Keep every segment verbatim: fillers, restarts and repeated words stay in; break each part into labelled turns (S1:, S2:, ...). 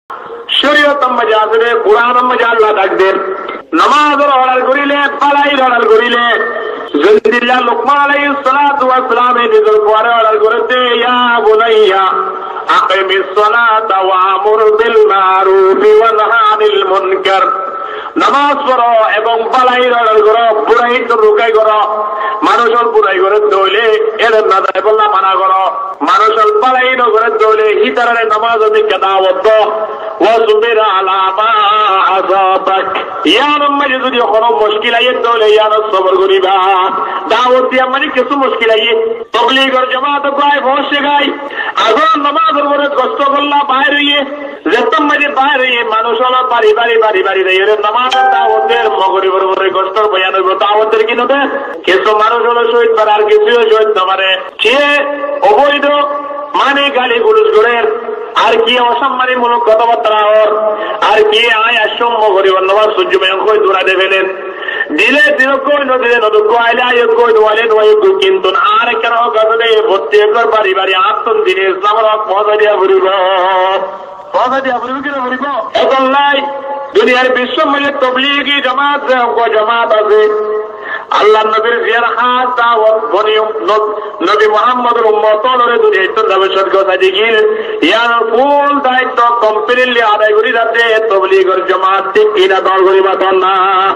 S1: শরীয়ত মজা আসবে কোরআন মজা আল্লাহ ডাকবেন নামাজ অর্ডার করিলে পালাই অর্ডার করিলে জলদিল্লাহ লুকমান আলাইহিস সালাতু ওয়াস সালাম নিজের পরে অর্ডার করেছে ইয়া বুনাইয়া আকিমিস সালাতা ওয়া আমুর বিল মারুফ ওয়া নাহি আনিল মুনকার নামাজ পড়ো এবং পালাই অর্ডার করো বুড়াই তো রুকাই করো মানুষের বুড়াই করে দৌলে এর না যায় বললা মানা করো মানুষের পালাই করে দৌলে ইতারে নামাজ দিকে দাওয়াত ওয়াসবির আলা মা আযাবাক ইয়ার মধ্যে যদি কোনো মুশকিল আইয়ে দৌলে ইয়ার সবর করিবা দাওয়াত দিয়া মানে কিছু মুশকিল আইয়ে তাবলীগের জামাত প্রায় বসে গায় আগুন নামাজের পরে কষ্ট করলা বাইরে হইয়ে যেতম মানে বাইরে হইয়ে মানুষের বাড়ি বাড়ি বাড়ি বাড়ি এর নামাজের দাওয়াতের মগরিবের পরে কষ্ট বয়ান হইব দাওয়াতের কি নতে কিছু মানুষ হলো শহীদ পারে আর কিছু শহীদ না পারে সে অবৈধ মানে গালি গুলুজ করে আর কি অসম্মানীমূলক কথাবার্তা ওর আর কি আয় আসম্য করিব নামাজ সহ্য ব্যাংক হয়ে দৌড়া দেবেন দিলে দিল কই নদীরে নদী আইলে আয় কই দোয়ালে নয় কিন্তু আর কেন কাজে প্রত্যেকের বাড়ি বাড়ি আত্মন দিনে ইসলামের হক পৌঁছা দিয়া ভরিব পৌঁছা দিয়া ভরিব কিনা ভরিব এখন নাই দুনিয়ার বিশ্ব মিলে তবলিগি জামাত জামাত আছে আল্লাহ নবীর জিয়ার হাত দাওয়াত বনিয়ম নবী মুহাম্মদের উম্মতরে দুনিয়ায় তো দাবশত কথা দিগিল ইয়ার ফুল দায়িত্ব কমপ্লিটলি আদায় করি যাতে তবলিগের জামাত ঠিক কিনা দল করিবা না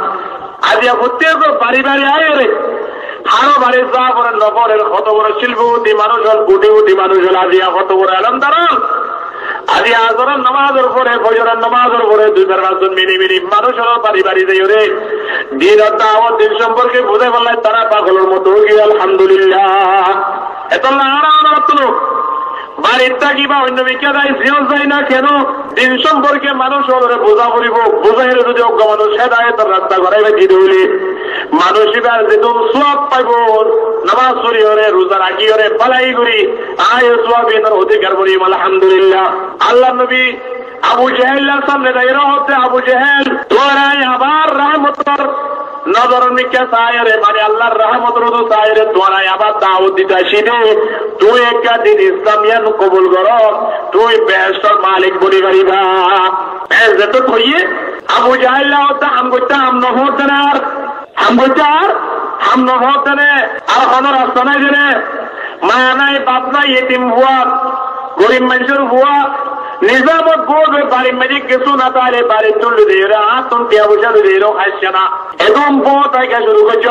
S1: আজি প্রত্যেক বাড়ি বাড়ি আয় রে হারো বাড়ি যা বড় নগরের কত বড় শিল্পপতি মানুষ হল কোটি কোটি মানুষ হল আজিয়া কত বড় আলমদার আজি আজরের নামাজের পরে ফজরের নামাজের পরে দুই বার রাজন মিনি মিনি মানুষ হল বাড়ি বাড়ি যাই রে দিন দাওয়াত দিন সম্পর্কে বুঝে বললে তারা পাগলের মতো কি আলহামদুলিল্লাহ এত না আর তুলো বাড়ির কিবা অন্য বিখ্যাত জিও যায় না কেন দিন সম্পর্কে মানুষ বোঝা করিব বোঝাই যদি অজ্ঞ মানুষ হেদায়ত রাস্তা করাইবে কি ধরলে মানুষ এবার যেহেতু সোয়াব পাইব নামাজ পড়ি হরে রোজা রাখি হরে পালাই করি আয় সোয়াব এটার অধিকার করি আলহামদুলিল্লাহ আল্লাহ নবী আবু জেহেলের সামনে দাঁড়িয়ে হচ্ছে আবু জেহেল তোরাই আবার রহমতর নজর নিকে চায় মানে আল্লাহর রহমত রুদু চায় রে তোরাই আবার দাওয়াত দিতে আসি রে তুই একটা দিন ইসলামিয়ান কবুল কর তুই বেহেশতের মালিক বলি পারিবা বেহেশত কইয়ে আবু জাহেল হাম করতে হাম নহতে না হাম করতে আর হাম নহতে না আর কোনো রাস্তা নাই রে মায়া নাই বাপ নাই এতিম হুয়া গরিব মানুষের হুয়া নিজামত বোঝে বাড়ির মেয়ে কিছু না তাহলে বাড়ি তুলে দিয়ে আতন টিয়া বসা দিয়ে খাইছে না একদম বহুত আগে শুরু করছ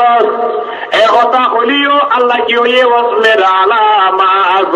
S1: একথা হলিও আল্লাহ কি হইয়ে ওসমের আলামা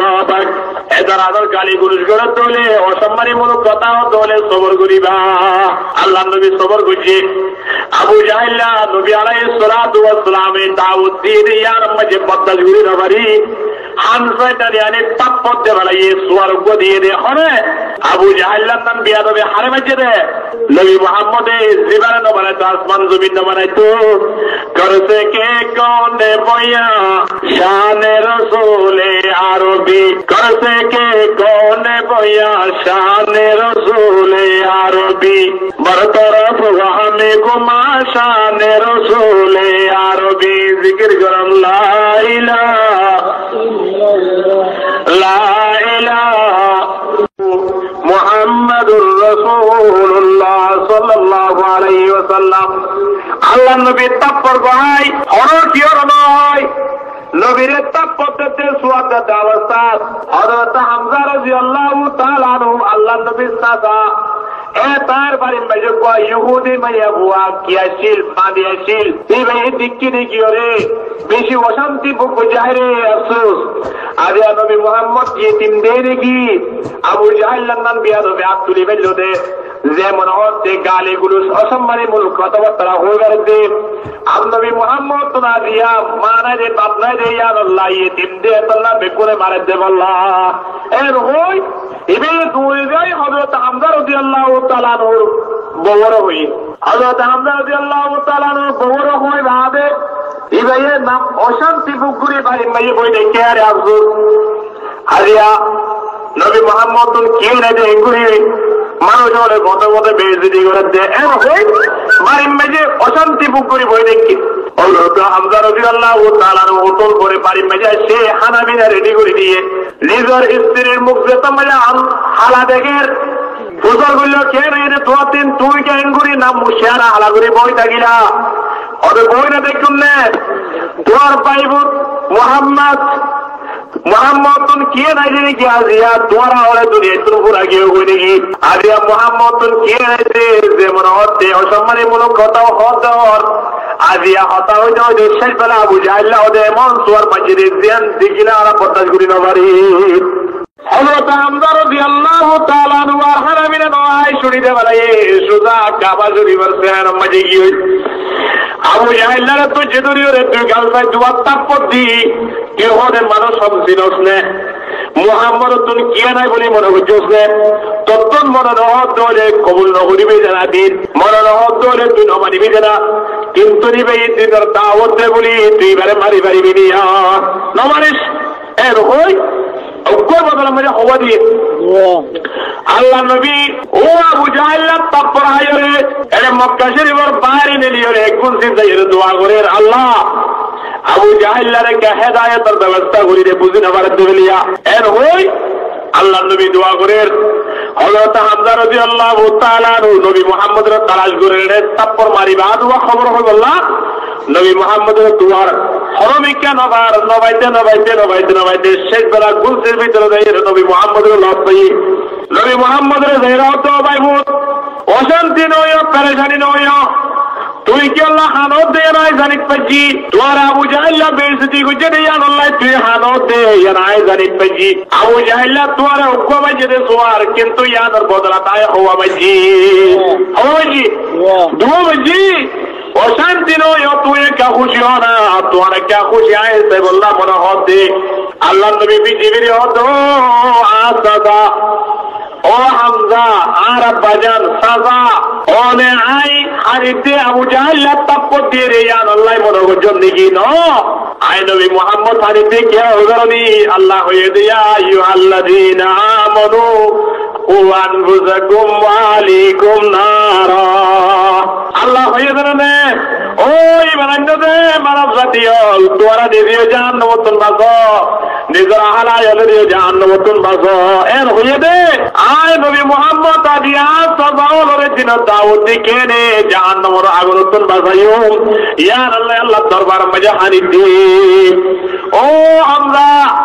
S1: এদের আদর গালি গুরুজ করে তোলে অসম্মানীমূলক কথাও তোলে সবর করিবা আল্লাহ নবী সবর করছে আবু জাহিল্লা নবী আলাইহিস সালাতু ওয়াস সালামে দাওয়াত দিয়ে ইয়ার মাঝে বদল ঘুরি না পারি হানসাইটারি আনে পাপ পড়তে বেলায় স্বর্গ দিয়ে দে হরে আবু জাহিল্লার নাম বিয়া দেবে হারে মাঝে দে নবী মুহাম্মদে জীবনে ন বানাই তো আসমান জমিন ন বানাই তো করছে কে কোনে বইয়া শানে রসুলে আরবি করছে কে কোনে বইয়া শানে রসুলে আরবি বরতরফ আমি গুমা শানে রসুলে আরবি জিকির করম লা ইলাহা লা ইলাহা মুহাম্মাদুর রাসূলুল্লাহ সাল্লাল্লাহু আলাইহি ওয়াসাল্লাম আল্লাহ নবী তাপর গায় হর কি হর নয় নবীর তাপতে সুয়াত অবস্থা হযরত হামজা রাদিয়াল্লাহু তাআলা আনহু আল্লাহ নবীর সাদা এ তার বাড়ির মাঝে কোয়া ইহুদি মাইয়া বুয়া কিয়াশিল মাদিয়াশিল এই ভাই দিক্কি দিকি ওরে বেশি অশান্তি বুক যায় রে আফসোস আরে নবী মুহাম্মদ দিয়ে তিন দেরে কি আবু জাহেল নাম বিয়া হবে আব্দুল ইবনে যেমন হচ্ছে গালিগুলো অসম্মানীমূলক কথাবার্তা হয়ে গেছে নবী মুহাম্মদ তো না দিয়া মানা যে বাপ নাই রে ইয়া আল্লাহ ইতিম দে আল্লাহ বেকুরে মারে দে আল্লাহ এর হই এবে দুই যাই হযরত হামজা রাদিয়াল্লাহু তাআলা নূর বড় হই হযরত হামজা রাদিয়াল্লাহু তাআলা নূর বড় হই ভাবে এবে নাম অশান্তি বুকুরি ভাই মাই বই দেখে আরে আফসোস হারিয়া নবী মুহাম্মদ তো কি না যে এগুলি মানুষ হলে মতো মতো বেজতি করে দেয় বাড়ির মেঝে অশান্তি বুক করে বই দেখি হামজা রাদিয়াল্লাহু তাআলা হোটেল করে বাড়ির মেঝে সে হানাবিনা রেডি করে দিয়ে নিজের স্ত্রীর মুখ যেত মেঝে হালা দেখে ফুসল করল কে নাই রে তোর দিন তুই কেন করি না মুশিয়ারা হালা করে বই থাকিলা ওদের বই না দেখুন না তোর পাইব মোহাম্মদ মোহাম্মদ তুন কে নাই রে কি আজিয়া তোরা হলে তুই এত পুরা গিয়ে কই নাকি আজিয়া মোহাম্মদ তুন কে নাই রে যেমন হতে অসম্মানী মূলক কথা হতর আজিয়া হতা হইতে হইতে শেষ বেলা আবু জাহেল ওদের এমন সোয়ার মাঝে জিয়ান দেখিলা আর পদ্মাস করি না পারি হযরত হামজা রাদিয়াল্লাহু তাআলা আনহু আর হারামিনা নয় শুনিতে বলে সুজা কাবা শরীফের সেহার মাঝে গিয়ে আবু জাহেল তো যেদুরিও রে তুই গালবাই দুয়া তাপদি কে ওদের মানুষ সব জিনস নে মুহাম্মদ তুন কি নাই বলি মনে হচ্ছিস নে ততন মনে রহত দলে কবুল নগরিবে জানা দিন মনে রহত দলে তুই নমানিবি জানা কিন্তু নিবে দিনের দাওয়াত দে বলি তুই বারে মারি পারিবি না নমানিস এর হই কই বদলা মজা হওয়া দিয়ে আল্লাহ নবী ও আবু জাহেল তাপর আয়রে এর মক্কা শরীফের বাইরে নিলিও রে কোন চিন্তা এর দোয়া করে আল্লাহ আবু জাহেল রে কে হেদায়েতের ব্যবস্থা করি রে বুঝিনা পারে দিলিয়া এর হই আল্লাহ নবী দোয়া করেন হযরত হামজা রাদিয়াল্লাহু তাআলা আনহু নবী মুহাম্মদের তালাশ করে রে তাপর মারিবা দোয়া খবর হই বললা নবী মুহাম্মদের দুয়ার হরমিকা নবার নবাইতে নবাইতে নবাইতে নবাইতে শেষ বেলা গুলসির ভিতরে যাই নবী মুহাম্মদের লড়াই নবী মুহাম্মদের যাইরাও তো বাইমুত অশান্তি নয় পেরেশানি নয় তুই কি আল্লাহ হানত দে নাই জানিত পাজি তোর আবু জাহেল বেইজ্জতি কইতে দে আল্লাহ তুই হানত দে নাই জানিত পাজি আবু জাহেল তোর হুকুম আছে দে সোয়ার কিন্তু ইয়ার বদলা তাই হওয়া বাজি হওয়া বাজি দুয়া বাজি অশান্তি নয় তুই কা খুশি হ না তোর কা খুশি আইছে বললা মনে হতে আল্লাহ নবী বিজিবির হত আসাদা ও হামজা আর বাজান সাজা ওনে আই হারিতে আবু জাহেল তাপর দিয়ে রে আল্লাহ মনে করছেন দেখি ন আই নবী মুহাম্মদ হারিতে কে হজরনি আল্লাহ হয়ে দিয়া আইয়ুহাল্লাযীনা আমানু ও আনফুসাকুম ওয়া আলাইকুম নারা আল্লাহ হয়ে দেন ওই বানাইতে মানব জাতি তোরা দিও জাহান্নামতন বাসো নিজের আহলায় দিও জাহান্নামতন বাসো এর হয়ে দে আয় নবী মুহাম্মদ আদিয়া সবাওরে দিন দাওয়াত কেনে জাহান্নামের আগুনতন বাসাইও ইয়া আল্লাহ আল্লাহ দরবার মজা হানি দি ও আমরা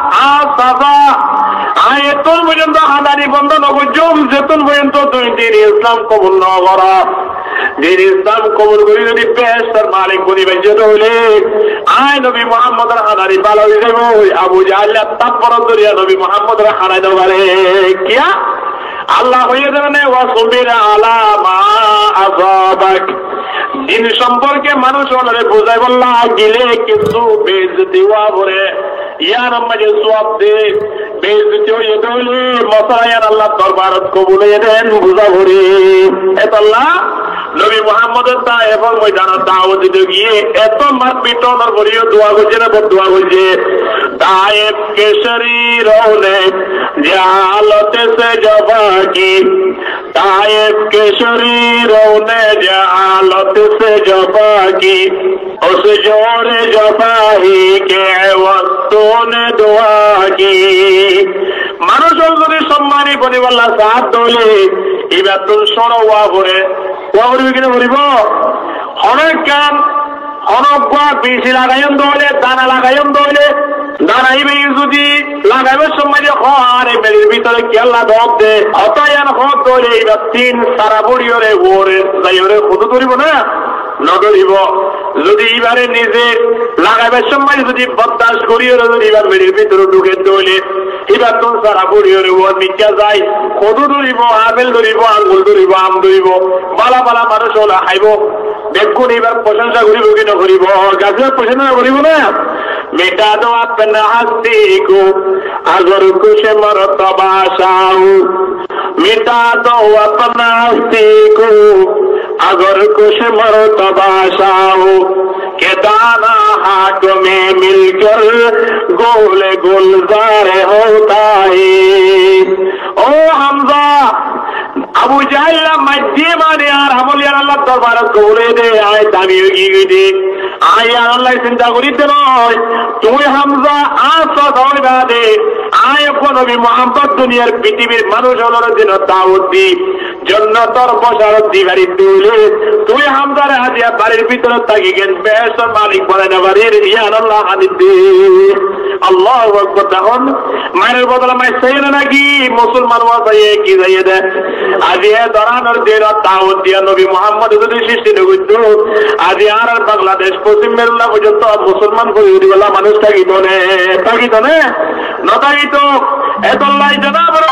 S1: আসাবা আয় তোর পর্যন্ত হাদানি বন্ধ নগজম যেতন পর্যন্ত তুই দিন ইসলাম কবুল না করা দিন ইসলাম কবুল করি যদি বেহেশতের মালিক বনি বেজে হইলে আয় নবী মুহাম্মদের হাদানি ভালো হয়ে যাবো আবু জাহেল তারপর দরিয়া নবী মুহাম্মদের হারাই দেবো পারে কিয়া আল্লাহ হয়ে যাবে ওয়াসবির আলা মা আযাবাক দিন সম্পর্কে মানুষ ওনারে বোঝাই বললা গিলে কিন্তু বেইজ্জতি হওয়া পরে ইয়ার মাঝে সওয়াব দে বেইজ্জতি হয়ে গেলে মশায়ার আল্লাহ দরবারত কবুল হয়ে দেন বুঝা ভরে এত আল্লাহ নবী মুহাম্মদের তা এবং ময়দানে দাওয়াত দিতে গিয়ে এত মারপিট ওনার বলিও দোয়া করছে না বদুয়া করছে তায়েব কে শরীর হলে জালতে সে জবা কি ताइफ के शरीरों ने जहालत से जफा की उस जोर जफाही के वस्तों ने दुआ की মানুষের যদি সম্মানী পরিবাল্লা সাথ দলে এবার তুমি শোনো ওয়া করে ওয়া করবি কিনা বলিব অনেক কাম অনেক বেশি লাগাইম দলে দানা লাগাইম দলে দাঁড়াইবে যদি লাগাইবে সময় হরে মেরির ভিতরে কেল্লা ধপ দে অতয়ান হত ধরে এবার তিন সারা বড়িওরে ওরে যাইওরে কত ধরিব না নধরিব যদি এবারে নিজে লাগাইবার সময় যদি বদাস করিও যদি এবার মেরির ভিতরে ঢুকে দলে এবার তোর সারা বড়িওরে ওর মিকা যায় কত ধরিব আপেল ধরিব আঙ্গুল ধরিব আম ধরিব বালা বালা মানুষ হলে খাইব দেখুন এবার প্রশংসা করিব কি নকরিব গাছের প্রশংসা করিব না मिटा दो अपना हस्ती को अगर कुछ मरतबा शाहू मिटा दो अपना हस्ती को अगर कुछ मरतबा शाहू के दाना हाथ में मिलकर गोल गुलजार होता है ओ हमजा আবু জাহেল মাঝে মানে আর আমলিয়ার আল্লাহ দরবার কবুলে দে আয় দামি হয়ে গিয়ে আয় আর আল্লাহ চিন্তা করিতে নয় তুই হামজা আস দে আয় নবী মোহাম্মদ দুনিয়ার পৃথিবীর মানুষ হলোর দিন দাওয়াত দি জন্নতর বসার দিগারি দিলে তুই হামজার হাতিয়া বাড়ির ভিতরে থাকি গেন বেহেশতের মালিক বলে না বাড়ির ইয়ান আল্লাহ হানি দে আল্লাহু আকবার। তখন মায়ের বদলা মাই সেই না নাকি মুসলমান ওয়াসাইয়ে কি যাইয়ে দে আজি এ দরানোর দিন দাওয়াত দিয়া নবী মোহাম্মদ যদি সৃষ্টি নগিত আজি আর বাংলাদেশ পশ্চিম মেরুল্লা পর্যন্ত মুসলমান পরিবারগুলা মানুষ থাকিত নে থাকিত নে নথাকিত এতল্লাই জানা বড়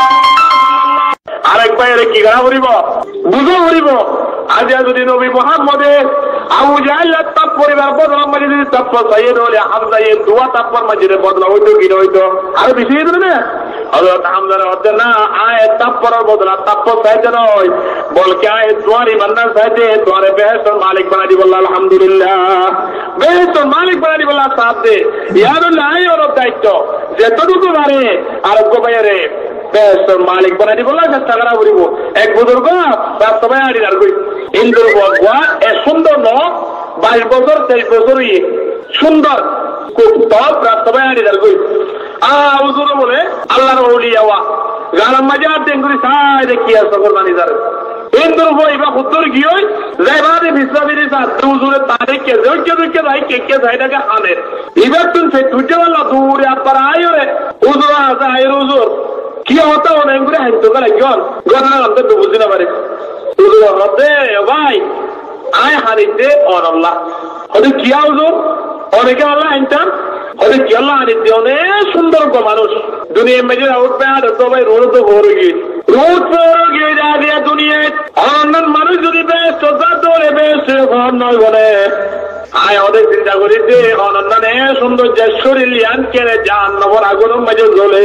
S1: আরেক বাইরে কি গাড়া করিব বুঝো করিব আজি যদি নবী মোহাম্মদের আবু জাহেল তাপ পরিবার বদলাম মাঝে যদি তাপ সাইয়েদ হলে হামজা এর দোয়া তাপর মাঝে বদলা হইতো কি হইতো আর বেশি হইতো না হযরত হামজার হতে না আয় তাপর বদলা তাপর সাইতে নয় বলকে আয় দোয়ারি বান্দার সাইতে দোয়ারে বেহেশতের মালিক বানাই দিব আলহামদুলিল্লাহ বেহেশতের মালিক বানাই দিব সাথ দে ইয়ারুল্লাহ আয় ওর দায়িত্ব যেতটুকু পারে আর গো বাইরে বেহেশতের মালিক বানাই দিব চেষ্টা করা করিব এক বুজুর্গ বাস্তবে আড়ি আর কই ইন্দুর বগুয়া এ সুন্দর ন বাইশ বছর তেইশ বছর ইয়ে সুন্দর খুব তপ বাস্তবে আড়ি আর কই আহ হুজুর বলে আল্লাহর ওলিয়া ওয়া গারাম মাঝে আর দেন করি সাই দেখি আর সকল মানি যার ইন্দুর বই বা উত্তর কি হই যাইবাদে বিশ্ববিদ্যালয় ছাত্র হুজুরের তারিখ কে জোকে জোকে যাই কে কে যাইটাকে আনের এবার তুমি সেই তুজে বললা দূরে আপনার আয় রে হুজুর আছে আয় হুজুর কি হতো অনেক করে হাইতো গেলে কেন ঘটনা আমি তো বুঝি না পারে হুজুর হতে ভাই আয় হারিতে অনল্লাহ হতে কি হুজুর অনেকে আল্লাহ আনতাম হতে কি আল্লাহ হারিতে অনেক সুন্দর মানুষ দুনিয়া মেজে উঠবে আর তো ভাই রোড তো ভরে গিয়ে রোড ভরে গিয়ে যা দিয়া দুনিয়ায় অন্যান্য মানুষ যদি বেশ শ্রদ্ধা তোলে বেশ ঘর নয় বলে আয় অনেক চিন্তা করিতে অনন্যানে সুন্দর যে শরীর ইয়ান কেড়ে যান নবর আগুন মাঝে জ্বলে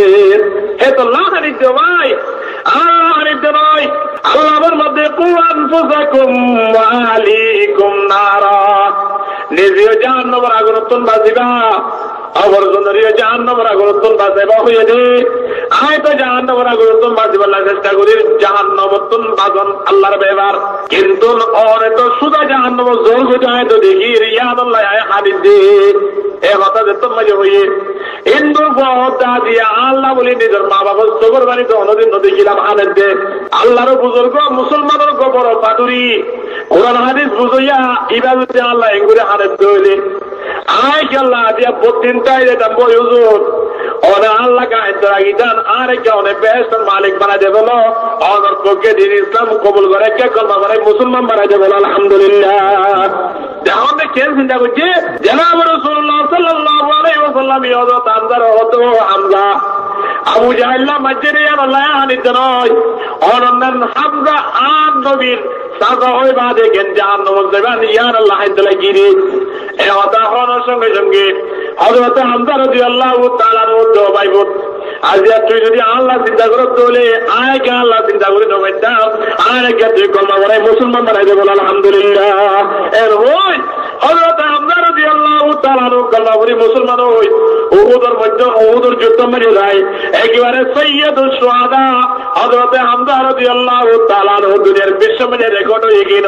S1: হে তো আল্লাহ হারিতে ভাই আল্লাহ হারিতে নয় আল্লাহর মধ্যে কুরআন ফুসাকুম ওয়া আলাইকুম নারা নিজেও জাহান্নামের আগুন তুন বাজিবা আবার জনরিও জাহান্নামের আগুন তুন বাজিবা হয়ে দে আয় তো জাহান্নামের আগুন তুন বাজিবার চেষ্টা করি জাহান্নামের তুন বাজন আল্লাহর ব্যবহার কিন্তু ওরে তো সুদা জাহান্নামের জোর গুজায় তো দেখি রিয়াদ আল্লাহ আয় হাদিস দে এ কথা যে তোর মাঝে হইয়ে হিন্দুর পথা দিয়ে আল্লাহ বলি নিজের মা বাবার চোখের বাড়িতে অনদিন দেখিলাম হানের দে আল্লাহর বুজুর্গ মুসলমানের গোবর পাদুরি কোরআন হাদিস বুঝইয়া ইবাদতে আল্লাহ এগুলো হানের দইলে আয় কি আল্লাহ দিয়া বত্রিনটাই যেতাম বই হুজুর ওরা আল্লাহ গাইতে রাগিতান আর কে অনেক বেহেশতের মালিক বানাই দেবে অনর পক্ষে দিন ইসলাম কবুল করে কে কলমা করে মুসলমান বানাই দেবে আলহামদুলিল্লাহ আমাদের কেন চিন্তা করছে জনাব রাসূলুল্লাহ সাল্লাল্লাহু আলাইহি ওয়াসাল্লাম হযরত হামজা হতো হামজা আবু জাহেল মসজিদে আল্লাহ হানিতে নয় অনন্যান হামজা আন নবীর সাজা হয়ে বাদে কেন জাহান্নামে যাবেন ইয়ার আল্লাহ হাইদলা গিরি এ কথা হওয়ার সঙ্গে সঙ্গে হযরত হামজা রাদিয়াল্লাহু তাআলা রদ্দ বাইবত আজ তুই যদি আল্লাহ চিন্তা করো তাহলে আয় কে আল্লাহ চিন্তা করে দেবে আর কে তুই কলমা করে মুসলমান বানাই দেবো আলহামদুলিল্লাহ এর হই হযরত হামজা রাদিয়াল্লাহু তাআলা কলমা করে মুসলমান হই উহুদের মধ্যে উহুদের যুদ্ধ মেরে যায় একেবারে সাইয়্যিদুশ শুহাদা হযরত হামজা রাদিয়াল্লাহু তাআলা দুনিয়ার বিশ্ব মেনে রেকর্ড হয়ে গেল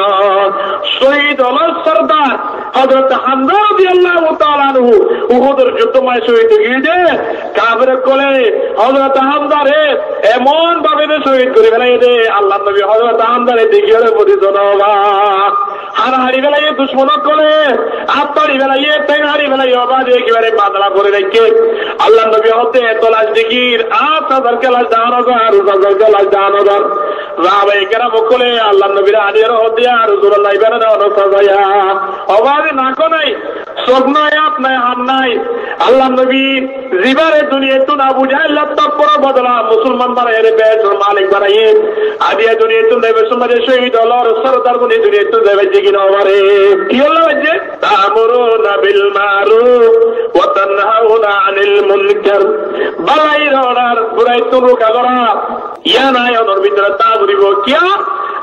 S1: শহীদ হল সরদার হযরত হামজা রাদিয়াল্লাহু তাআলা উহুদের যুদ্ধ মায় শহীদ গিয়ে কাফের কোলে হযরত হামজারে এমন ভাবে শহীদ করে ফেলাই দে আল্লাহ নবী হযরত হামজারে দেখিয়ে প্রতিশোধ হবা হারাহারি বেলায় দুশ্মন কোলে আত্মারি বেলায় তাই হারি বেলায় অবাধ একেবারে বাদলা করে রেখে আল্লাহ নবী হতে তলাশ দেখির আট হাজার কেলাস দাঁড়ানো আর হাজার কেলাস দাঁড়ানো ধর রাবাই কেরা বকলে আল্লাহ নবীর হারিয়ার হতে আর রসুল্লাহ বেড়ে দেওয়ানো সাজায়া অবাধে নাকো নাই চোখ নাই আপ নাই হাত নাই আল্লাহ নবী জিবারে দুনিয়া তো না বুঝাই ল্যাপটপ পর বদলা মুসলমান বানাই বেশ মালিক বানাই আদিয়া দুনিয়া তো দেবে সমাজে শহীদ হলর সরদার গুনি দুনিয়া তো দেবে জিগিন হবারে কি হলো যে তা'মুরুনা বিল মারুফ ওয়া তানহাউনা আনিল মুনকার বালাই রওনার বুরাই তো রোকা করা ইয়া নাই ওর ভিতরে তা বুঝিব কিয়া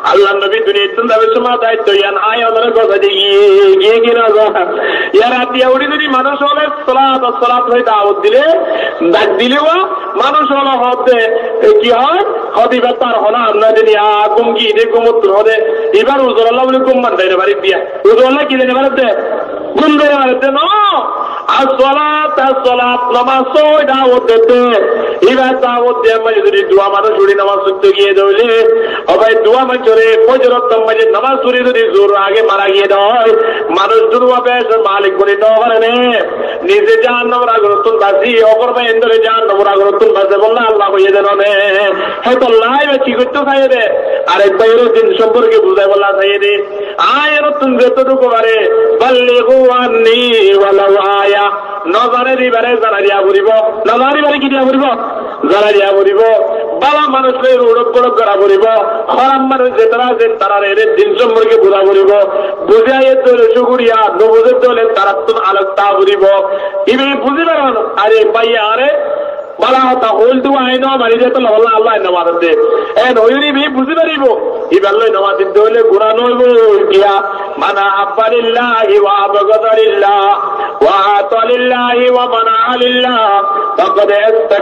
S1: আল্লাহ নবী দুনিয়া তুমি সময় দায়িত্ব ইয়ান আয় ওদের কথা গিয়ে গিয়ে গিয়ে ইয়ার আতিয়া উড়ি যদি মানুষ হলে সলাত সলাত হয়ে দাওয়াত দিলে ডাক দিলেও মানুষ হলো হতে কি হয় হদিবা তার হলো আমরা যদি আগুম কি রে কুমুত্র হতে এবার উজর আল্লাহ বলে কুম মান দেয় বাড়ি দিয়া উজর আল্লাহ কি দেয় বাড়িতে গুম দেয় বাড়িতে ন আর সলাত আর সলাত নামাজ সই দাওয়াত দিতে এবার দাওয়াত দিয়ে আমরা যদি দোয়া মানুষ উড়ি নামাজ শুনতে গিয়ে দৌলে ও ভাই দোয়া মাঝরে ফজরত মাঝে নামাজ পড়ে যদি জোর আগে মারা গিয়ে দেয় মানুষ দুর্ভাবে মালিক বলে দেওয়া পারে নে নিজে জান নোরা গুরুত্ব বাসি অপর ভাই এন্দরে জান নোরা গুরুত্ব বাসে বললে আল্লাহ হয়ে যেন নে হ্যাঁ তো লাই কি করতে খাইয়ে দে আরেক ভাইয়েরও দিন সম্পর্কে বুঝাই বললা খাইয়ে দে আয় নতুন যতটুকু পারে বললে গুয়ানি ওয়ালা আয়া নজারে দিবারে জানা দিয়া বলিব নজারি বারে কি দিয়া বলিব জানা দিয়া বলিব বালা মানুষকে উড়ক গড়ক করা বলিব খরাম মানুষ যে তারা যে তারা এর দিন সম্পর্কে বুঝা বলিব বুঝাইয়ে তোলে সুগুড়িয়া নবুঝে তোলে তারা তুমি আলোক তা বলিব ইবে বুঝি পারো আরে পাইয়া আরে বালা হতা হইল দু আইন মারি যেত আল্লাহ আল্লাহ নামাজ দে এ নইরি বি বুঝি পারিব ইবাল্লাই নামাজ দিতে হলে কুরআন হইব কিয়া মানা আব্বালিল্লাহি ওয়া আবগাদালিল্লাহ ওয়া আতালিল্লাহি ওয়া মানা আলিল্লাহ ফাকাদ